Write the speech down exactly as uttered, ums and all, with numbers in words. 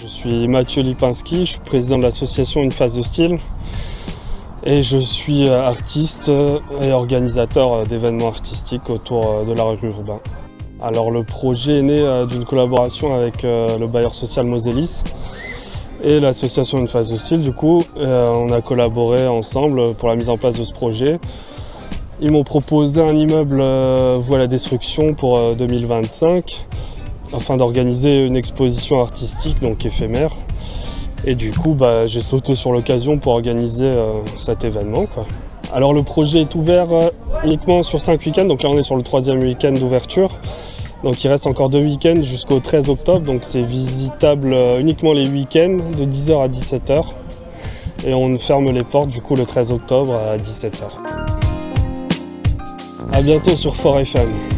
Je suis Mathieu Lipinski, je suis président de l'association Une Phase de Style et je suis artiste et organisateur d'événements artistiques autour de l'art urbain. Alors le projet est né d'une collaboration avec le bailleur social Mosellis et l'association Une Phase de Style. Du coup, on a collaboré ensemble pour la mise en place de ce projet. Ils m'ont proposé un immeuble voué à la destruction pour deux mille vingt-cinq afin d'organiser une exposition artistique, donc éphémère. Et du coup, bah, j'ai sauté sur l'occasion pour organiser euh, cet événement, quoi. Alors le projet est ouvert euh, uniquement sur cinq week-ends, donc là on est sur le troisième week-end d'ouverture. Donc il reste encore deux week-ends jusqu'au treize octobre, donc c'est visitable euh, uniquement les week-ends de dix heures à dix-sept heures. Et on ferme les portes du coup le treize octobre à dix-sept heures. A bientôt sur Fort F M.